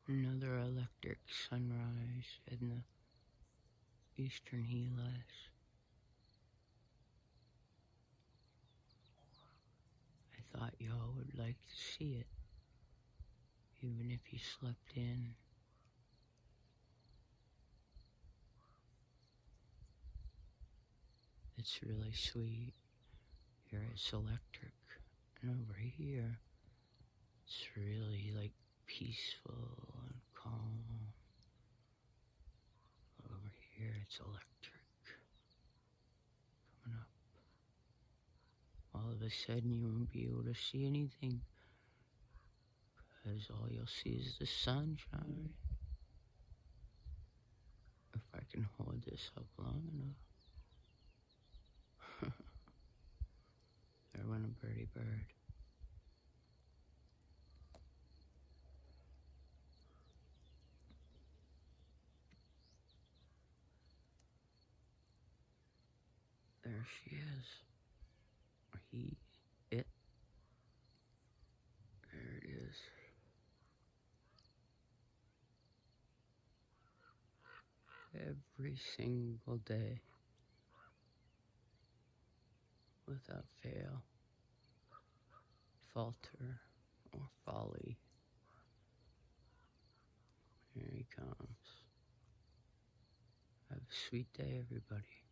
Another electric sunrise in the eastern Helix. I thought y'all would like to see it, even if you slept in. It's really sweet. Here it's electric, and over here it's really like peaceful and calm. Over here it's electric. Coming up. All of a sudden you won't be able to see anything, because all you'll see is the sunshine. If I can hold this up long enough. There went a birdie bird. There she is. Or he, it. There it is. Every single day, without fail, falter or folly. Here he comes. Have a sweet day, everybody.